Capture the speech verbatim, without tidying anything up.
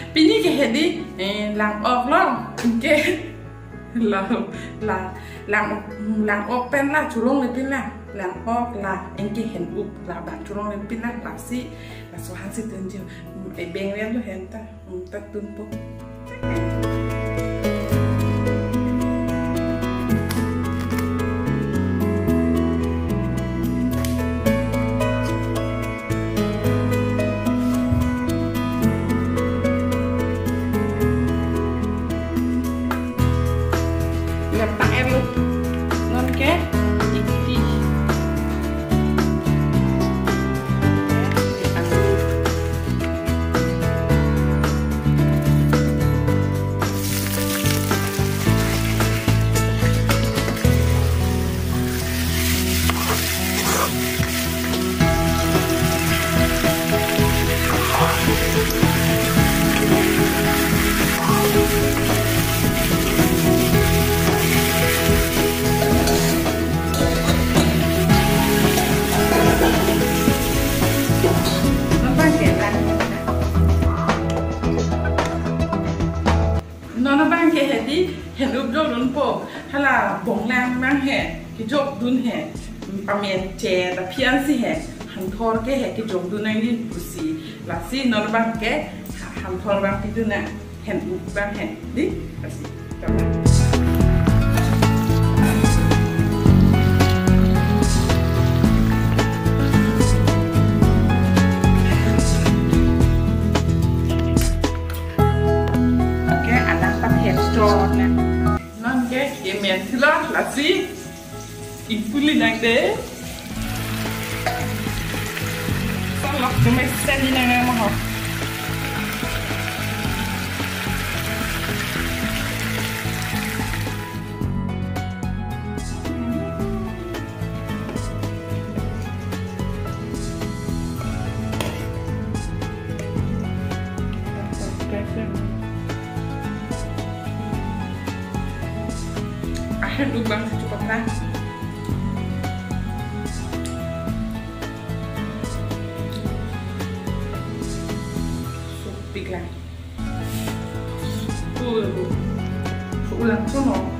ปีนี้ก็เห็นดิหลังออกล่องเกเราหลังหลังหลังออกเป็นละชุลงเลยเป็นละหลังออกละเองก็เห็นอุบละแบบชุลงเลยเป็นละแบบสิแบบสุหันสิตื่นเดียวไอเบงเรียนดูเห็นตาตาตื่นปุ๊บเห็นรูปโยกดุนโปถ้าเราบ่งแรงบ้างแห่กิโยกดุนแห่ประเมินเจแต่เพียงสิแห่หันทอร์แกแห่กิโยกดุนนั่งดินปุสีลาซีนอนบ้างแกหันทอร์บ้างที่ดุนน่ะเห็นรูปบ้างแห่ดิลาซีจำได้Mentila, lassi, impuli nang deh. Salak cuma seni nang yang mahal. Akhir lubang secukupnya. Supik lah. Tuh, ulang semua.